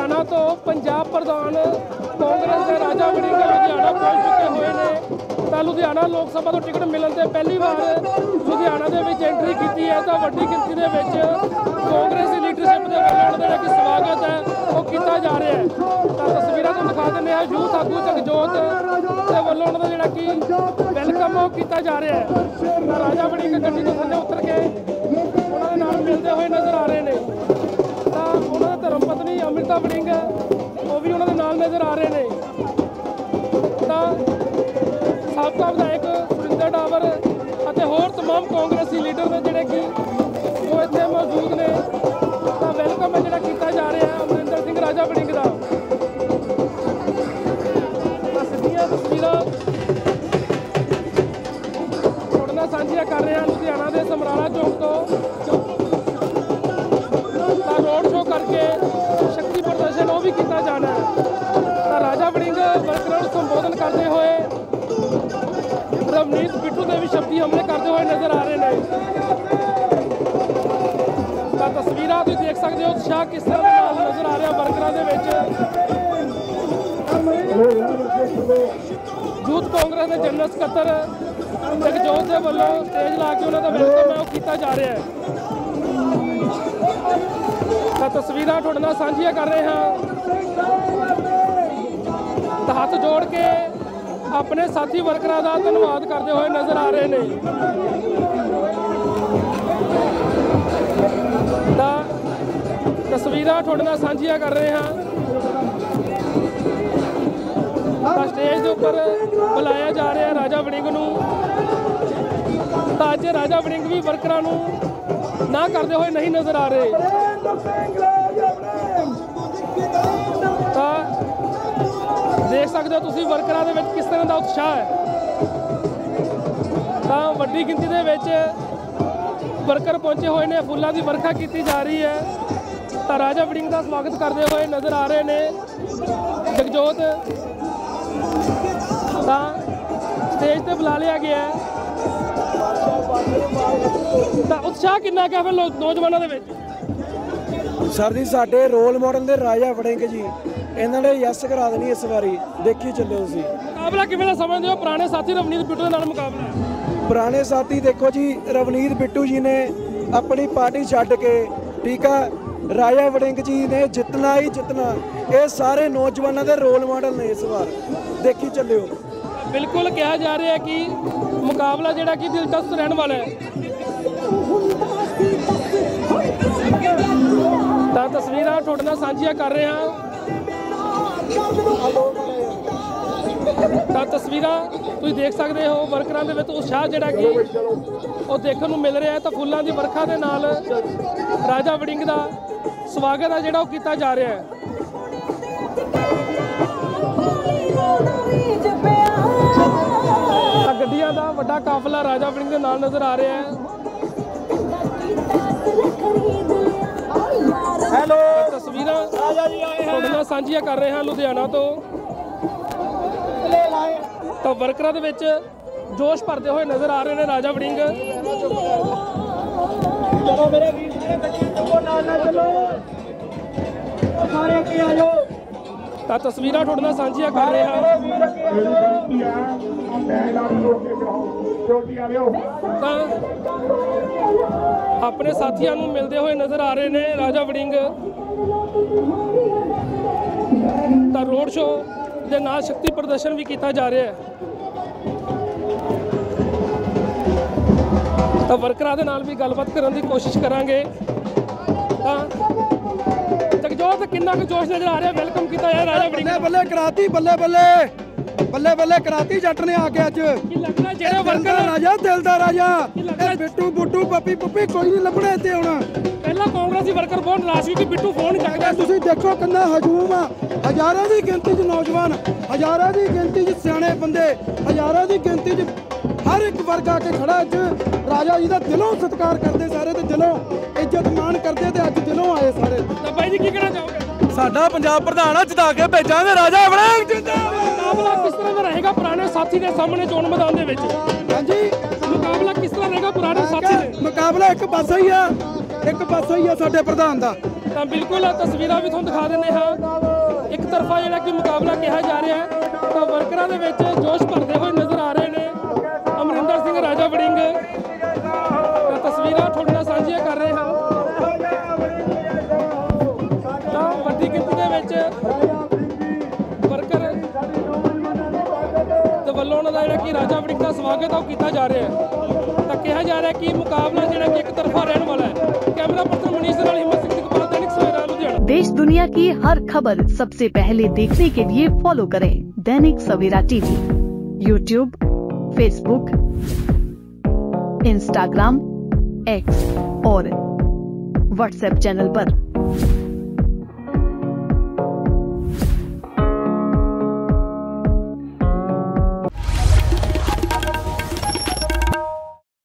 ਲੁਧਿਆਣਾ ਤੋਂ ਪੰਜਾਬ ਪ੍ਰਧਾਨ ਕਾਂਗਰਸ ਦੇ ਰਾਜਾ ਵੜਿੰਗ ਲੁਧਿਆਣਾ ਪਹੁੰਚ ਚੁੱਕੇ ਹੋਏ ਨੇ। ਤਾਂ ਲੁਧਿਆਣਾ ਲੋਕ ਸਭਾ ਤੋਂ ਟਿਕਟ ਮਿਲਣ ਤੇ ਪਹਿਲੀ ਵਾਰ ਲੁਧਿਆਣਾ ਦੇ ਵਿੱਚ ਐਂਟਰੀ ਕੀਤੀ ਹੈ। ਤਾਂ ਵੱਡੀ ਗਿਣਤੀ ਦੇ ਵਿੱਚ ਕਾਂਗਰਸ ਦੀ ਲੀਡਰਸ਼ਿਪ ਦੇ ਵੱਲੋਂ ਜਿਹੜਾ ਕਿ ਸਵਾਗਤ ਹੈ ਉਹ ਕੀਤਾ ਜਾ ਰਿਹਾ ਹੈ। ਤਾਂ ਤਸਵੀਰਾਂ ਤੁਹਾਨੂੰ ਦਿਖਾ ਦਿੰਦੇ ਹਾਂ, ਯੂਥ ਆਗੂ ਜਗਜੋਤ ਦੇ ਵੱਲੋਂ ਉਹਨਾਂ ਦਾ ਜਿਹੜਾ ਕਿ ਵੈਲਕਮ ਉਹ ਕੀਤਾ ਜਾ ਰਿਹਾ ਹੈ। ਤਾਂ ਰਾਜਾ ਵੜਿੰਗ ਗੱਡੀ ਤੋਂ ਥੱਲੇ ਉਤਰ ਕੇ ਉਹਨਾਂ ਦੇ ਨਾਲ ਮਿਲਦੇ ਹੋਏ ਨਜ਼ਰ ਆ ਰਹੇ ਨੇ। ਤਾਂ ਉਹਨਾਂ ਦੇ ਧਰਮ ਪਤਨੀ ਅੰਮ੍ਰਿਤਾ ਵੜਿੰਗ ਉਹ ਵੀ ਉਹਨਾਂ ਦੇ ਨਾਲ ਨਜ਼ਰ ਆ ਰਹੇ ਨੇ। ਤਾਂ ਸਾਬਕਾ ਵਿਧਾਇਕ ਸੁਰਿੰਦਰ ਡਾਵਰ ਅਤੇ ਹੋਰ ਤਮਾਮ ਕਾਂਗਰਸੀ ਲੀਡਰ ਨੇ ਜਿਹੜੇ ਕਿ ਉਹ ਇੱਥੇ ਮੌਜੂਦ ਨੇ। ਤਾਂ ਵੈਲਕਮ ਹੈ ਜਿਹੜਾ ਕੀਤਾ ਜਾ ਰਿਹਾ ਹੈ ਅਮਰਿੰਦਰ ਸਿੰਘ ਰਾਜਾ ਵੜਿੰਗ ਦਾ। ਤਾਂ ਸਿੱਧੀਆਂ ਤਸਵੀਰਾਂ ਤੁਹਾਡੇ ਨਾਲ ਸਾਂਝੀਆਂ ਕਰ ਰਹੇ ਹਾਂ ਲੁਧਿਆਣਾ ਦੇ ਸਮਰਾਲਾ ਚੌਕ ਤੋਂ। ਤਾਂ ਰੋਡ ਸ਼ੋਅ ਕਰਕੇ ਸ਼ਕਤੀ ਪ੍ਰਦਰਸ਼ਨ ਉਹ ਵੀ ਕੀਤਾ ਜਾਣਾ ਹੈ। ਤਾਂ ਰਾਜਾ ਵੜਿੰਗ ਵਰਕਰਾਂ ਨੂੰ ਸੰਬੋਧਨ ਕਰਦੇ ਹੋਏ ਰਵਨੀਤ ਬਿੱਟੂ ਦੇ ਵੀ ਸ਼ਬਦੀ ਹਮਲੇ ਕਰਦੇ ਹੋਏ ਨਜ਼ਰ ਆ ਰਹੇ ਨੇ। ਤਾਂ ਤਸਵੀਰਾਂ ਤੁਸੀਂ ਦੇਖ ਸਕਦੇ ਹੋ ਉਤਸ਼ਾਹ ਕਿਸ ਤਰ੍ਹਾਂ ਦੇ ਨਾਲ ਨਜ਼ਰ ਆ ਰਿਹਾ ਵਰਕਰਾਂ ਦੇ ਵਿੱਚ। ਯੂਥ ਕਾਂਗਰਸ ਦੇ ਜਨਰਲ ਸਕੱਤਰ ਜਗਜੋਤ ਦੇ ਵੱਲੋਂ ਸਟੇਜ ਲਾ ਕੇ ਉਹਨਾਂ ਦਾ ਵੈਲਕਮ ਹੈ ਉਹ ਕੀਤਾ ਜਾ ਰਿਹਾ ਹੈ। ਤਾਂ ਤਸਵੀਰਾਂ ਤੁਹਾਡੇ ਨਾਲ ਸਾਂਝੀਆਂ ਕਰ ਰਹੇ ਹਾਂ। ਤਾਂ ਹੱਥ ਜੋੜ ਕੇ ਆਪਣੇ ਸਾਥੀ ਵਰਕਰਾਂ ਦਾ ਧੰਨਵਾਦ ਕਰਦੇ ਹੋਏ ਨਜ਼ਰ ਆ ਰਹੇ ਨੇ। ਤਾਂ ਤਸਵੀਰਾਂ ਤੁਹਾਡੇ ਨਾਲ ਸਾਂਝੀਆਂ ਕਰ ਰਹੇ ਹਾਂ। ਤਾਂ ਸਟੇਜ ਦੇ ਉੱਪਰ ਬੁਲਾਇਆ ਜਾ ਰਿਹਾ ਰਾਜਾ ਵੜਿੰਗ ਨੂੰ। ਤਾਂ ਅੱਜ ਰਾਜਾ ਵੜਿੰਗ ਵੀ ਵਰਕਰਾਂ ਨੂੰ ਨਾ ਕਰਦੇ ਹੋਏ ਨਹੀਂ ਨਜ਼ਰ ਆ ਰਹੇ। ਤਾਂ ਦੇਖ ਸਕਦੇ ਹੋ ਤੁਸੀਂ ਵਰਕਰਾਂ ਦੇ ਵਿੱਚ ਕਿਸ ਤਰ੍ਹਾਂ ਦਾ ਉਤਸ਼ਾਹ ਹੈ। ਤਾਂ ਵੱਡੀ ਗਿਣਤੀ ਦੇ ਵਿੱਚ ਵਰਕਰ ਪਹੁੰਚੇ ਹੋਏ ਨੇ, ਫੁੱਲਾਂ ਦੀ ਵਰਖਾ ਕੀਤੀ ਜਾ ਰਹੀ ਹੈ। ਤਾਂ ਰਾਜਾ ਵੜਿੰਗ ਦਾ ਸਵਾਗਤ ਕਰਦੇ ਹੋਏ ਨਜ਼ਰ ਆ ਰਹੇ ਨੇ ਜਗਜੋਤ। ਤਾਂ ਸਟੇਜ ਤੇ ਬੁਲਾ ਲਿਆ ਗਿਆ ਹੈ। ਤਾਂ ਉਤਸ਼ਾਹ ਕਿੰਨਾ ਕੁ ਹੈ ਫਿਰ ਨੌਜਵਾਨਾਂ ਦੇ ਵਿੱਚ? ਸਰ ਜੀ ਸਾਡੇ ਰੋਲ ਮਾਡਲ ਦੇ ਰਾਜਾ ਵੜਿੰਗ ਜੀ, ਇਹਨਾਂ ਨੇ ਯਸ ਕਰਾ ਦੇਣੀ ਇਸ ਵਾਰੀ, ਦੇਖੀ ਚੱਲਿਓ ਤੁਸੀਂ। ਮੁਕਾਬਲਾ ਕਿਵੇਂ ਦਾ ਸਮਝਦੇ ਹੋ? ਪੁਰਾਣੇ ਸਾਥੀ ਰਵਨੀਤ ਬਿੱਟੂ ਦੇ ਨਾਲ ਮੁਕਾਬਲਾ ਹੈ। ਪੁਰਾਣੇ ਸਾਥੀ ਦੇਖੋ ਜੀ, ਰਵਨੀਤ ਬਿੱਟੂ ਜੀ ਨੇ ਆਪਣੀ ਪਾਰਟੀ ਛੱਡ ਕੇ, ਠੀਕ ਆ, ਰਾਜਾ ਵੜਿੰਗ ਜੀ ਨੇ ਜਿੱਤਣਾ ਹੀ ਜਿੱਤਣਾ। ਇਹ ਸਾਰੇ ਨੌਜਵਾਨਾਂ ਦੇ ਰੋਲ ਮਾਡਲ ਨੇ ਇਸ ਵਾਰ, ਦੇਖੀ ਚੱਲਿਓ। ਬਿਲਕੁਲ ਕਿਹਾ ਜਾ ਰਿਹਾ ਹੈ ਕਿ ਮੁਕਾਬਲਾ ਜਿਹੜਾ ਕਿ ਦਿਲਚਸਪ ਰਹਿਣ ਵਾਲਾ ਹੈ। ਤਾਂ ਤਸਵੀਰਾਂ ਤੁਹਾਡੇ ਨਾਲ ਸਾਂਝੀਆਂ ਕਰ ਰਹੇ ਹਾਂ। ਤਾਂ ਤਸਵੀਰਾਂ ਤੁਸੀਂ ਦੇਖ ਸਕਦੇ ਹੋ ਵਰਕਰਾਂ ਦੇ ਵਿੱਚ ਉਤਸ਼ਾਹ ਜਿਹੜਾ ਕਿ ਉਹ ਦੇਖਣ ਨੂੰ ਮਿਲ ਰਿਹਾ ਹੈ। ਤਾਂ ਫੁੱਲਾਂ ਦੀ ਵਰਖਾ ਦੇ ਨਾਲ ਰਾਜਾ ਵੜਿੰਗ ਦਾ ਸਵਾਗਤ ਹੈ ਜਿਹੜਾ ਉਹ ਕੀਤਾ ਜਾ ਰਿਹਾ ਹੈ। ਤਾਂ ਗੱਡੀਆਂ ਦਾ ਵੱਡਾ ਕਾਫਲਾ ਰਾਜਾ ਵੜਿੰਗ ਦੇ ਨਾਲ ਨਜ਼ਰ ਆ ਰਿਹਾ ਹੈ। ਹੈਲੋ, ਤਸਵੀਰਾਂ ਤੁਹਾਡੇ ਨਾਲ ਸਾਂਝੀਆਂ ਕਰ ਰਹੇ ਹਾਂ ਲੁਧਿਆਣਾ ਤੋਂ। ਤਾਂ ਵਰਕਰਾਂ ਦੇ ਵਿੱਚ ਜੋਸ਼ ਭਰਦੇ ਹੋਏ ਨਜ਼ਰ ਆ ਰਹੇ ਨੇ ਰਾਜਾ ਵੜਿੰਗ। ਚਲੋ ਮੇਰੇ ਵੀਰ ਜਿਹੜੇ ਗੱਡੀ ਤੋਂ ਨਾਲ ਚੱਲੋ, ਸਾਰੇ ਅੱਗੇ ਆ ਜਾਓ। ਤਾਂ ਤਸਵੀਰਾਂ ਤੁਹਾਡੇ ਨਾਲ ਸਾਂਝੀਆਂ ਕਰ ਰਹੇ ਹਾਂ। ਤਾਂ ਆਪਣੇ ਸਾਥੀਆਂ ਨੂੰ ਮਿਲਦੇ ਹੋਏ ਨਜ਼ਰ ਆ ਰਹੇ ਨੇ ਰਾਜਾ ਵੜਿੰਗ। ਤਾਂ ਰੋਡ ਸ਼ੋਅ ਦੇ ਨਾਲ ਸ਼ਕਤੀ ਪ੍ਰਦਰਸ਼ਨ ਵੀ ਕੀਤਾ ਜਾ ਰਿਹਾ ਹੈ। ਤਾਂ ਵਰਕਰਾਂ ਦੇ ਨਾਲ ਵੀ ਗੱਲਬਾਤ ਕਰਨ ਦੀ ਕੋਸ਼ਿਸ਼ ਕਰਾਂਗੇ। ਤਾਂ ਜਗਜੋਤ ਕਿੰਨਾ ਕੁ ਜੋਸ਼ ਨਜ਼ਰ ਆ ਰਿਹਾ? ਵੈਲਕਮ ਕੀਤਾ ਹੈ ਰਾਜਾ ਵੜਿੰਗ। ਬੱਲੇ ਕਰਾਤੀ, ਬੱਲੇ ਬੱਲੇ ਬੱਲੇ ਬੱਲੇ ਕਰਾਤੀ ਜੱਟ ਨੇ ਆ ਕੇ ਅੱਜ। ਕੀ ਲੱਗਦਾ ਜਿਹੜੇ ਵਰਕਰ ਰਾਜਾ, ਦਿਲ ਦਾ ਰਾਜਾ, ਬਿੱਟੂ ਬੁੱਟੂ ਪੱਪੀ ਪੁੱਪੀ ਕੋਈ ਨਹੀਂ ਲੱਭਣਾ ਇੱਥੇ ਹੁਣ। ਪਹਿਲਾਂ ਕਾਂਗਰਸੀ ਵਰਕਰ ਬਹੁਤ ਨਿਰਾਸ਼ ਸੀ ਕਿ ਬਿੱਟੂ ਫੋਨ ਨਹੀਂ ਚੱਕਦਾ। ਤੁਸੀਂ ਦੇਖੋ ਕਿੰਨਾ ਹਜੂਮ ਆ, ਹਜ਼ਾਰਾਂ ਦੀ ਗਿਣਤੀ 'ਚ ਨੌਜਵਾਨ, ਹਜ਼ਾਰਾਂ ਦੀ ਗਿਣਤੀ 'ਚ ਸਿਆਣੇ ਬੰਦੇ, ਹਜ਼ਾਰਾਂ ਦੀ ਗਿਣਤੀ 'ਚ ਹਰ ਇੱਕ ਵਰਗ ਆ ਕੇ ਖੜਾ ਅੱਜ ਰਾਜਾ ਜੀ ਦਾ ਦਿਲੋਂ ਸਤਿਕਾਰ ਕਰਦੇ, ਸਾਰੇ ਤੇ ਦਿਲੋਂ ਇੱਜ਼ਤ ਮਾਣ ਕਰਦੇ ਤੇ ਅੱਜ ਦਿਲੋਂ ਆਏ ਸਾਰੇ। ਤਾਂ ਬਾਈ ਜੀ ਕੀ ਕਹਿਣਾ ਚਾਹੋਗੇ? ਸਾਡਾ ਪੰਜਾਬ ਪ੍ਰਧਾਨ ਜਿਤਾ ਕੇ ਭੇਜਾਂਗੇ ਰਾਜਾ ਵੜਿੰਗ ਜਿੰਦਾਬਾਦ। ਮੁਕਾਬਲਾ ਕਿਸ ਤਰ੍ਹਾਂ ਦਾ ਰਹੇਗਾ ਪੁਰਾਣੇ ਸਾਥੀ ਦੇ ਸਾਹਮਣੇ ਚੋਣ ਮੈਦਾਨ ਦੇ ਵਿੱਚ? ਹਾਂਜੀ, ਮੁਕਾਬਲਾ ਕਿਸ ਤਰ੍ਹਾਂ ਰਹੇਗਾ ਪੁਰਾਣੇ ਸਾਥੀ ਦੇ? ਮੁਕਾਬਲਾ ਇੱਕ ਪਾਸਾ ਹੀ ਆ, ਇੱਕ ਪਾਸਾ ਹੀ ਆ ਸਾਡੇ ਪ੍ਰਧਾਨ ਦਾ। ਤਾਂ ਬਿਲਕੁਲ ਤਸਵੀਰਾਂ ਵੀ ਤੁਹਾਨੂੰ ਦਿਖਾ ਦਿੰਦੇ ਹਾਂ। ਇੱਕ ਤਰਫਾ ਜਿਹੜਾ ਕਿ ਮੁਕਾਬਲਾ ਕਿਹਾ ਜਾ ਰਿਹਾ ਹੈ, ਤਾਂ ਵਰਕਰਾਂ ਦੇ ਵਿੱਚ ਜੋਸ਼ ਭਰਦੇ ਹੋਏ ਨਜ਼ਰ ਆ ਰਹੇ ਨੇ ਅਮਰਿੰਦਰ ਸਿੰਘ ਰਾਜਾ ਵੜਿੰਗ। ਤਾਂ ਤਸਵੀਰਾਂ ਤੁਹਾਡੇ ਨਾਲ ਸਾਂਝੀਆਂ ਕਰ ਰਹੇ ਹਾਂ। ਤਾਂ ਵੱਡੀ ਗਿਣਤੀ ਦੇ ਵਿੱਚ ਵਰਕਰ ਦੇ ਵੱਲੋਂ ਉਹਨਾਂ ਦਾ ਜਿਹੜਾ ਕਿ ਰਾਜਾ ਵੜਿੰਗ ਦਾ ਸਵਾਗਤ ਆ ਉਹ ਕੀਤਾ ਜਾ ਰਿਹਾ ਹੈ। ਤਾਂ ਕਿਹਾ ਜਾ ਰਿਹਾ ਕਿ ਮੁਕਾਬਲਾ ਜਿਹੜਾ कि एक तरफा रहने वाला है। कैमरा पर्सन मनीष लाल, हिम्मत सिंह दिगपाल, दैनिक सवेरा लुधियाना। देश दुनिया की हर खबर सबसे पहले देखने के लिए फॉलो करें Dainik Savera TV, YouTube, Facebook, Instagram, X और व्हाट्सएप चैनल पर।